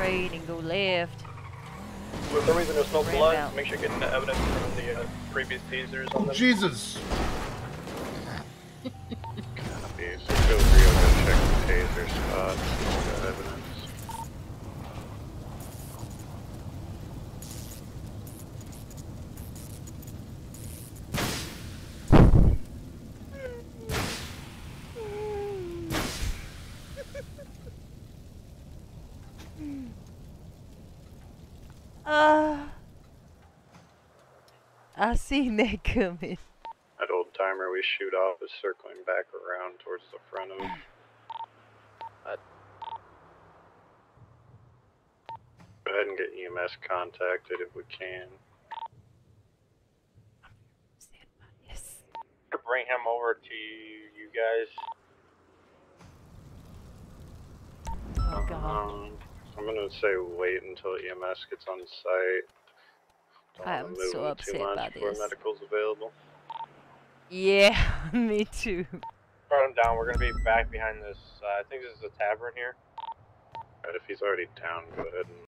straight and go left. For some reason, there's no Ran blood. out. Make sure you're getting the evidence from the previous tasers on them. Jesus! Copy. So feel free to go check the taser spots. The evidence. I seen that coming. That old timer we shoot off is circling back around towards the front of him. Go ahead and get EMS contacted if we can. Yes. To bring him over to you guys. Oh god. I'm gonna say wait until EMS gets on site. Don't I wanna am move so him upset too much by before this. medical's available. Yeah, me too. Brought him down. We're gonna be back behind this. I think this is a tavern here. Right, if he's already down, go ahead and